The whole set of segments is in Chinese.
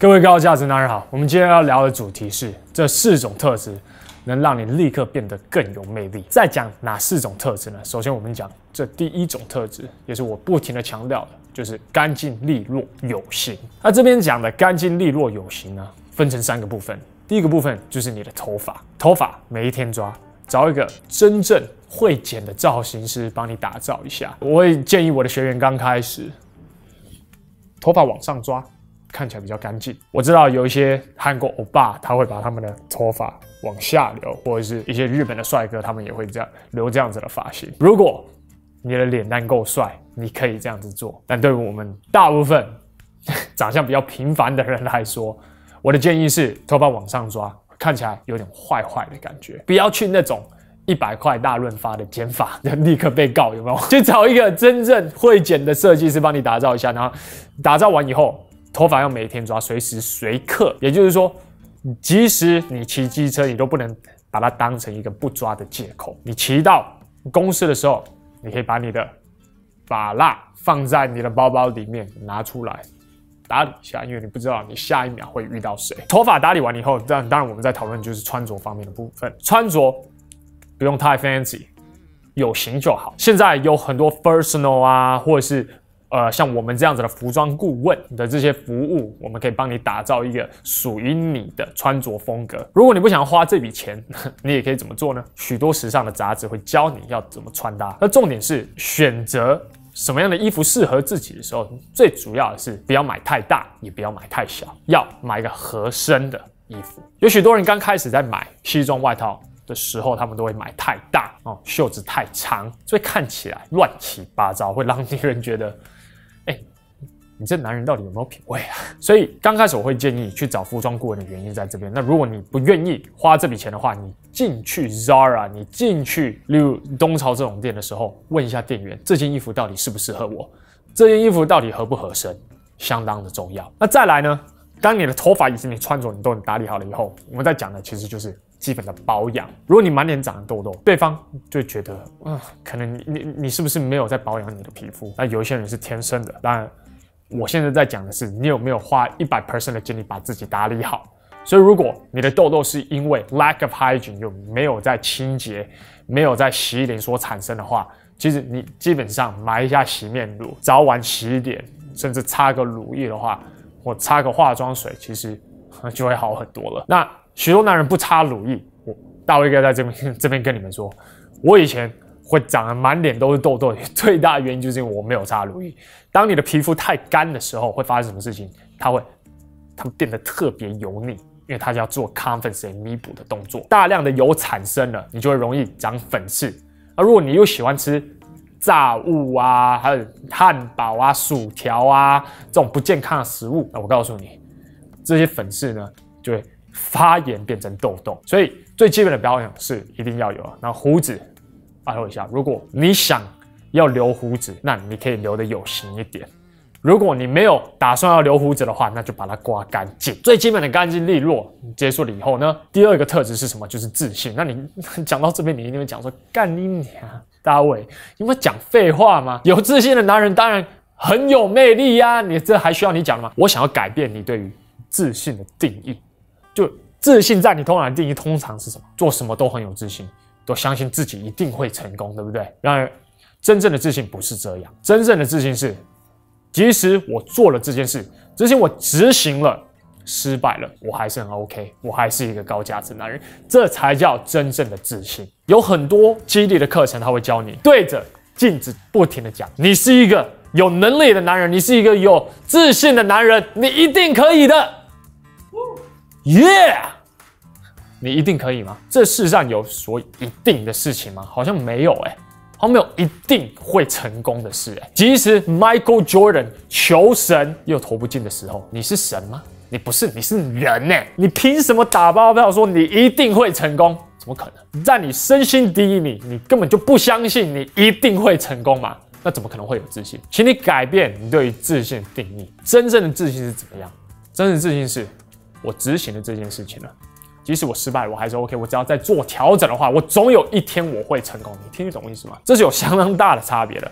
各位高价值男人好，我们今天要聊的主题是这4种特质能让你立刻变得更有魅力。再讲哪4种特质呢？首先我们讲这第1种特质，也是我不停的强调的，就是干净利落有型。那这边讲的干净利落有型呢，分成3个部分。第一个部分就是你的头发，头发每一天抓，找一个真正会剪的造型师帮你打造一下。我会建议我的学员刚开始，头发往上抓。看起来比较干净。我知道有一些韩国欧巴，他会把他们的头发往下留，或者是一些日本的帅哥，他们也会这样留这样子的发型。如果你的脸蛋够帅，你可以这样子做。但对于我们大部分长相比较平凡的人来说，我的建议是头发往上抓，看起来有点坏坏的感觉。不要去那种100块大润发的剪法，立刻被告，有没有？去找一个真正会剪的设计师帮你打造一下，然后打造完以后。头发要每天抓，随时随刻，也就是说，即使你骑机车，你都不能把它当成一个不抓的借口。你骑到公司的时候，你可以把你的发蜡放在你的包包里面，拿出来打理一下，因为你不知道你下一秒会遇到谁。头发打理完以后，当然我们在讨论就是穿着方面的部分，穿着不用太 fancy， 有型就好。现在有很多 personal 啊，或者是像我们这样子的服装顾问的这些服务，我们可以帮你打造一个属于你的穿着风格。如果你不想花这笔钱，你也可以怎么做呢？许多时尚的杂志会教你要怎么穿搭。那重点是选择什么样的衣服适合自己的时候，最主要的是不要买太大，也不要买太小，要买一个合身的衣服。有许多人刚开始在买西装外套的时候，他们都会买太大哦，袖子太长，所以看起来乱七八糟，会让别人觉得。你这男人到底有没有品味啊？所以刚开始我会建议去找服装顾问的原因在这边。那如果你不愿意花这笔钱的话，你进去 Zara， 你进去例如东潮这种店的时候，问一下店员这件衣服到底适不适合我，这件衣服到底合不合身，相当的重要。那再来呢，当你的头发以及你穿着你都打理好了以后，我们在讲的其实就是基本的保养。如果你满脸长了痘痘，对方就会觉得，可能你是不是没有在保养你的皮肤？那有一些人是天生的，当然。我现在在讲的是，你有没有花100% 的精力把自己打理好？所以，如果你的痘痘是因为 lack of hygiene 就没有在清洁、没有在洗脸所产生的话，其实你基本上买一下洗面乳，早晚洗脸，甚至擦个乳液的话，或擦个化妆水，其实就会好很多了。那许多男人不擦乳液，我大卫哥在这边跟你们说，我以前。会长得满脸都是痘痘，最大的原因就是因为我没有擦乳液。当你的皮肤太干的时候，会发生什么事情？它会变得特别油腻，因为它要做 compensate 弥补的动作，大量的油产生了，你就会容易长粉刺。如果你又喜欢吃炸物啊，还有汉堡啊、薯条啊这种不健康的食物，那我告诉你，这些粉刺呢就会发炎变成痘痘。所以最基本的保养是一定要有。然后胡子。拜托一下，如果你想要留胡子，那你可以留得有型一点。如果你没有打算要留胡子的话，那就把它刮干净。最基本的干净利落结束了以后呢，第2个特质是什么？就是自信。那你讲到这边，你一定会讲说，干你娘，大卫，你们讲废话吗？有自信的男人当然很有魅力呀，你这还需要你讲吗？我想要改变你对于自信的定义，就自信在你头脑的定义通常是什么？做什么都很有自信。都相信自己一定会成功，对不对？然而，真正的自信不是这样。真正的自信是，即使我做了这件事，即使我执行了，失败了，我还是很 OK， 我还是一个高价值男人，这才叫真正的自信。有很多激励的课程，他会教你对着镜子不停的讲，你是一个有能力的男人，你是一个有自信的男人，你一定可以的。Yeah！你一定可以吗？这世上有所一定的事情吗？好像没有好像没有一定会成功的事即使 Michael Jordan 求神又投不进的时候，你是神吗？你不是，你是人你凭什么打包票说你一定会成功？怎么可能？在你身心第一名，你根本就不相信你一定会成功嘛？那怎么可能会有自信？请你改变你对于自信的定义。真正的自信是怎么样？真正的自信是我执行了这件事情了。即使我失败了，我还是 OK。我只要再做调整的话，我总有一天我会成功。你听得懂我意思吗？这是有相当大的差别的。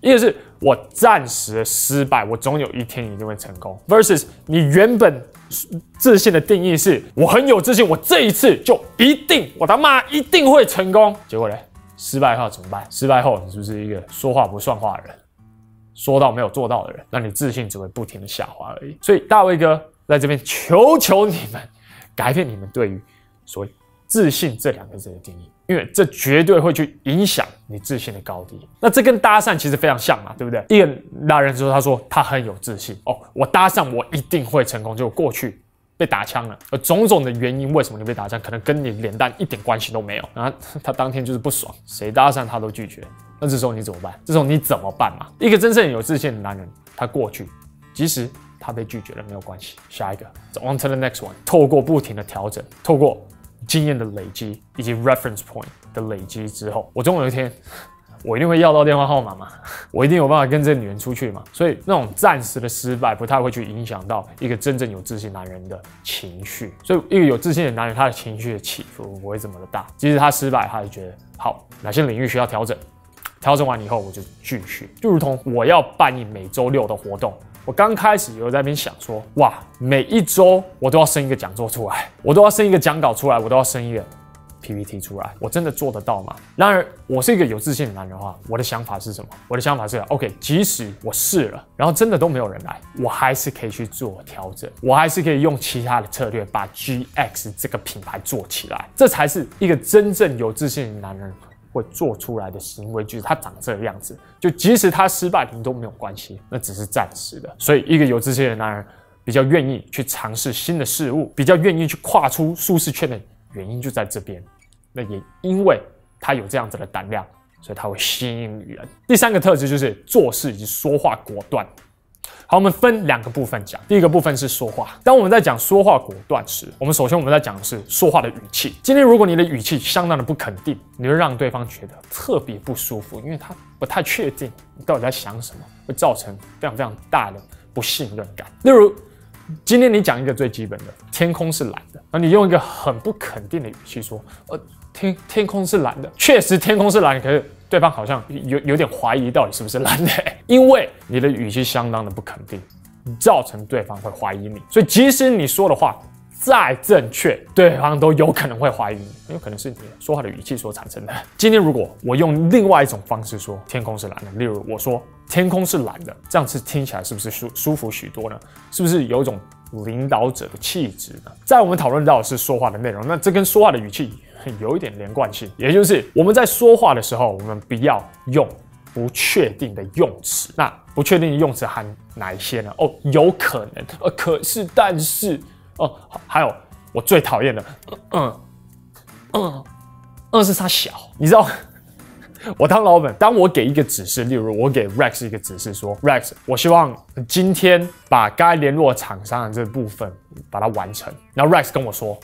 一个是我暂时的失败，我总有一天一定会成功 ，versus 你原本自信的定义是我很有自信，我这一次就一定，我他妈一定会成功。结果嘞，失败后怎么办？失败后你是不是一个说话不算话的人，说到没有做到的人？那你自信只会不停的下滑而已。所以大卫哥在这边求求你们，改变你们对于所谓自信这2个字的定义，因为这绝对会去影响你自信的高低。那这跟搭讪其实非常像嘛，对不对？一个男人说，他说他很有自信哦，我搭讪我一定会成功，结果过去被打枪了，而种种的原因，为什么你被打枪，可能跟你脸蛋一点关系都没有。然后他当天就是不爽，谁搭讪他都拒绝。那这时候你怎么办？这时候你怎么办嘛？一个真正有自信的男人，他过去，即使他被拒绝了没有关系，下一个 on to the next one。透过不停的调整，透过经验的累积以及 reference point 的累积之后，我总有一天，我一定会要到电话号码嘛，我一定有办法跟这个女人出去嘛。所以那种暂时的失败不太会去影响到一个真正有自信男人的情绪。所以一个有自信的男人，他的情绪的起伏不会这么的大。即使他失败，他就觉得好，哪些领域需要调整，调整完以后我就继续。就如同我要办理每周6的活动。我刚开始有在那边想说，哇，每一周我都要生一个讲座出来，我都要生一个讲稿出来，我都要生一个 PPT 出来，我真的做得到吗？然而，我是一个有自信的男人的话，我的想法是什么？我的想法是 ，OK， 即使我试了，然后真的都没有人来，我还是可以去做调整，我还是可以用其他的策略把 GX 这个品牌做起来，这才是一个真正有自信的男人会做出来的行为举止，他长这个样子，就即使他失败，你都没有关系，那只是暂时的。所以，一个有自信的男人比较愿意去尝试新的事物，比较愿意去跨出舒适圈的原因就在这边。那也因为他有这样子的胆量，所以他会吸引女人。第3个特质就是做事以及说话果断。好，我们分2个部分讲。第一个部分是说话。当我们在讲说话果断时，首先我们在讲的是说话的语气。今天如果你的语气相当的不肯定，你会让对方觉得特别不舒服，因为他不太确定你到底在想什么，会造成非常非常大的不信任感。例如，今天你讲一个最基本的“天空是蓝的”，然后你用一个很不肯定的语气说：“天空是蓝的。”确实天空是蓝的，可是对方好像有点怀疑到底是不是蓝的，因为你的语气相当的不肯定，造成对方会怀疑你。所以即使你说的话再正确，对方都有可能会怀疑你，有可能是你说话的语气所产生的。今天如果我用另外一种方式说天空是蓝的，例如我说天空是蓝的，这样子听起来是不是舒服许多呢？是不是有一种领导者的气质呢？在我们讨论到的是说话的内容，那这跟说话的语气有一点连贯性，也就是我们在说话的时候，我们不要用不确定的用词。那不确定的用词含哪一些呢？有可能，可是，但是，还有我最讨厌的，是他小，你知道。我当老板，当我给一个指示，例如我给 Rex 一个指示说 ，Rex， 我希望今天把该联络厂商的这部分把它完成。然后 Rex 跟我说，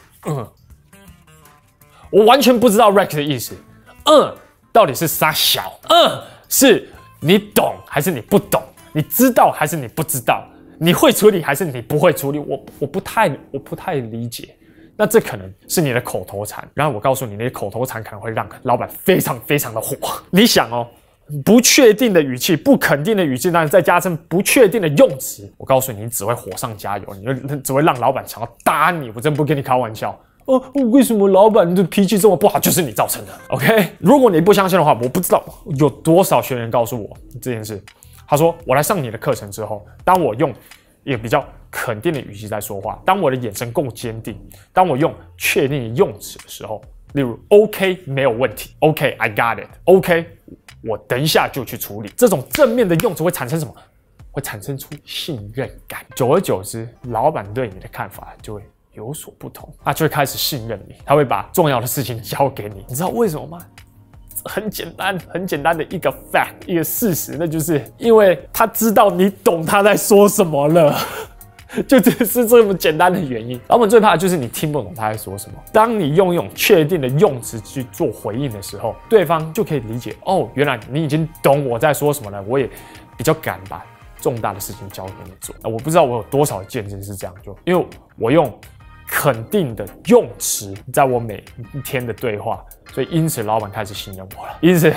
我完全不知道 Rex 的意思，到底是啥小，是你懂还是你不懂？你知道还是你不知道？你会处理还是你不会处理？我不太理解。那这可能是你的口头禅，然后我告诉你，你的口头禅可能会让老板非常非常的火。你想不确定的语气、不肯定的语气，但是再加上不确定的用词，我告诉你，你只会火上加油，你只会让老板想要打你。我真不跟你开玩笑。为什么老板的脾气这么不好？就是你造成的。OK， 如果你不相信的话，我不知道有多少学员告诉我这件事。他说，我来上你的课程之后，当我用一个比较肯定的语气在说话，当我的眼神够坚定，当我用确定的用词的时候，例如 OK 没有问题 ，OK I got it， OK 我等一下就去处理。这种正面的用词会产生什么？会产生出信任感。久而久之，老板对你的看法就会有所不同，他就会开始信任你，他会把重要的事情交给你。你知道为什么吗？很简单的一个 fact， 一个事实，那就是因为他知道你懂他在说什么了，就只是这么简单的原因。老板最怕的就是你听不懂他在说什么。当你用一种确定的用词去做回应的时候，对方就可以理解，原来你已经懂我在说什么了，我也比较敢把重大的事情交给你做。我不知道我有多少见证是这样，就因为我用肯定的用词在我每一天的对话，所以因此老板开始信任我了。因此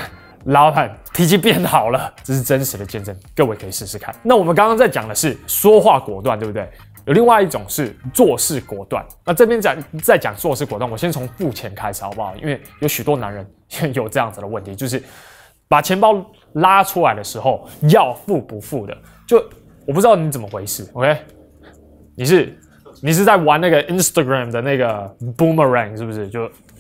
老板脾气变好了，这是真实的见证，各位可以试试看。那我们刚刚在讲的是说话果断，对不对？有另外一种是做事果断。那这边在讲做事果断，我先从付钱开始好不好？因为有许多男人有这样子的问题，就是把钱包拉出来的时候要付不付的，就我不知道你怎么回事 ，OK？ 你是在玩那个 Instagram 的那个 boomerang 是不是？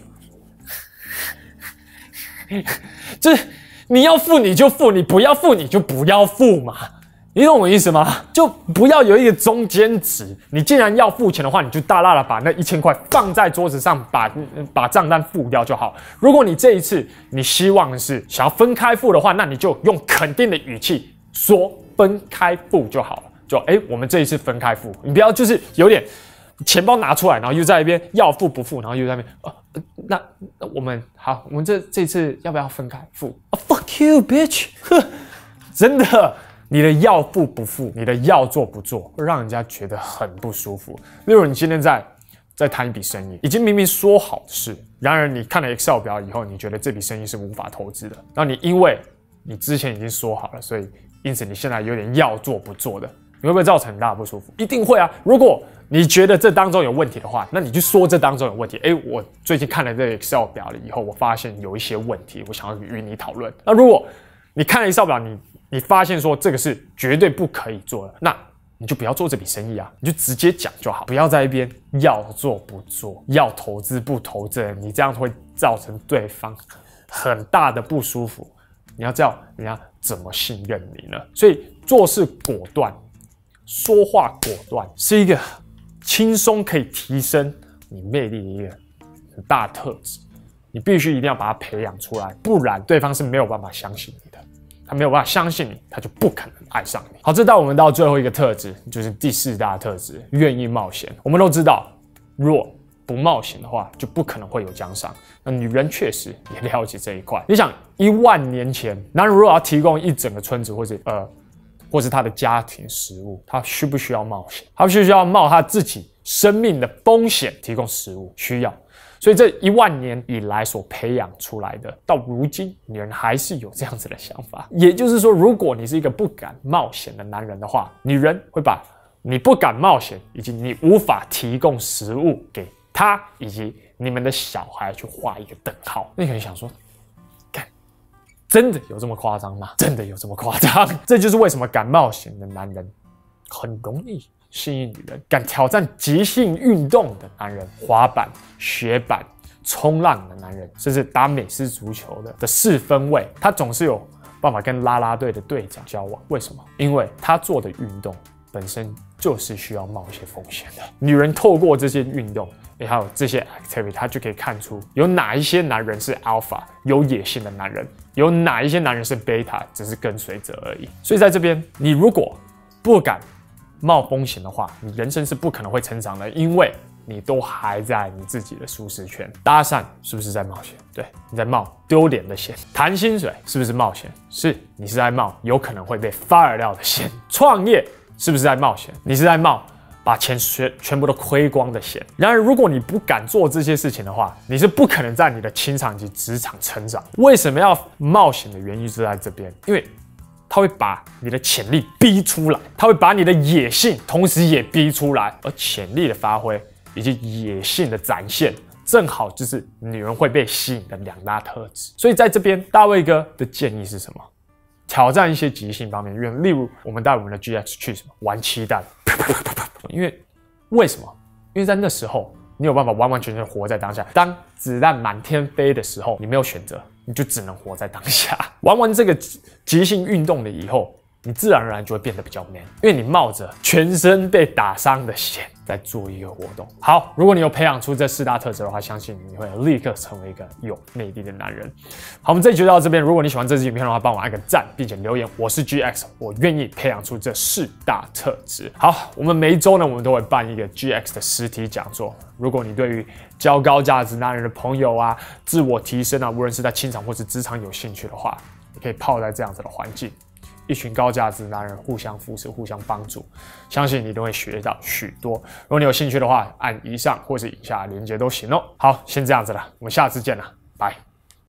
就是你要付你就付，你不要付你就不要付嘛。你懂我意思吗？就不要有一个中间值。你既然要付钱的话，你就大大的把那1000块放在桌子上，把账单付掉就好。如果你这一次你希望是想要分开付的话，那你就用肯定的语气说分开付就好了。就我们这一次分开付，你不要就是有点钱包拿出来，然后又在那边要付不付，然后又在那边那我们好，我们这一次要不要分开付？Fuck you, bitch！ 真的。你的要付不付，你的要做不做，会让人家觉得很不舒服。例如，你今天在谈一笔生意，已经明明说好的事，然而你看了 Excel 表以后，你觉得这笔生意是无法投资的。然后你因为你之前已经说好了，所以因此你现在有点要做不做的，你会不会造成很大的不舒服？一定会啊！如果你觉得这当中有问题的话，那你就说这当中有问题。我最近看了这个 Excel 表了以后，我发现有一些问题，我想要与你讨论。那如果你看了 Excel 表，你发现说这个是绝对不可以做的，那你就不要做这笔生意啊，你就直接讲就好，不要在一边要做不做，要投资不投资，你这样会造成对方很大的不舒服。你要叫人家怎么信任你呢？所以做事果断，说话果断，是一个轻松可以提升你魅力的一个很大的特质。你必须一定要把它培养出来，不然对方是没有办法相信你的。他没有办法相信你，他就不可能爱上你。好，这带我们到最后一个特质，就是第4大特质，愿意冒险。我们都知道，若不冒险的话，就不可能会有奖赏。那女人确实也了解这一块。你想，10000年前，男人如果要提供一整个村子，或是他的家庭食物，他需不需要冒险？他需不需要冒他自己生命的风险提供食物？需要。所以这10000年以来所培养出来的，到如今女人还是有这样子的想法。也就是说，如果你是一个不敢冒险的男人的话，女人会把你不敢冒险以及你无法提供食物给他以及你们的小孩去画一个等号。那你可能想说，干，真的有这么夸张吗？真的有这么夸张？这就是为什么敢冒险的男人很容易吸引女人，敢挑战极限运动的男人，滑板、雪板、冲浪的男人，甚至打美式足球的4分卫，他总是有办法跟啦啦队的队长交往。为什么？因为他做的运动本身就是需要冒一些风险的。女人透过这些运动，还有这些 activity， 她就可以看出有哪一些男人是 alpha 有野性的男人，有哪一些男人是 beta 只是跟随者而已。所以在这边，你如果不敢冒风险的话，你人生是不可能会成长的，因为你都还在你自己的舒适圈。搭讪是不是在冒险？对，你在冒丢脸的险。谈薪水是不是冒险？是，你是在冒有可能会被 fire 掉的险。创业是不是在冒险？你是在冒把钱全部都亏光的险。然而，如果你不敢做这些事情的话，你是不可能在你的情场及职场成长。为什么要冒险的原因就在这边，因为它会把你的潜力逼出来，它会把你的野性同时也逼出来，而潜力的发挥以及野性的展现，正好就是女人会被吸引的2大特质。所以在这边，大卫哥的建议是什么？挑战一些即兴方面，例如我们带我们的 GX 去什么玩漆弹，为什么？因为在那时候你有办法完完全全活在当下。当子弹满天飞的时候，你没有选择，你就只能活在当下。玩完这个即兴运动了以后，你自然而然就会变得比较 man， 因为你冒着全身被打伤的险在做一个活动。好，如果你有培养出这4大特质的话，相信你会立刻成为一个有魅力的男人。好，我们这集就到这边。如果你喜欢这支影片的话，帮我按个赞，并且留言我是 GX， 我愿意培养出这4大特质。好，我们每一周呢，我们都会办一个 GX 的实体讲座。如果你对于交高价值男人的朋友啊、自我提升啊，无论是在情场或是职场有兴趣的话，你可以泡在这样子的环境。一群高价值男人互相扶持、互相帮助，相信你都会学到许多。如果你有兴趣的话，按以上或是以下的连结都行哦。好，先这样子了，我们下次见了，拜。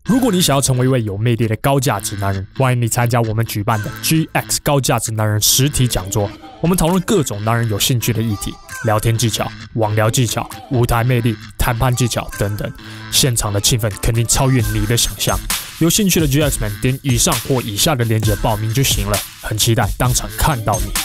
如果你想要成为一位有魅力的高价值男人，欢迎你参加我们举办的 GX 高价值男人实体讲座。我们讨论各种男人有兴趣的议题，聊天技巧、网聊技巧、舞台魅力、谈判技巧等等。现场的气氛肯定超越你的想象。有兴趣的 GX 们点以上或以下的链接报名就行了。很期待当场看到你。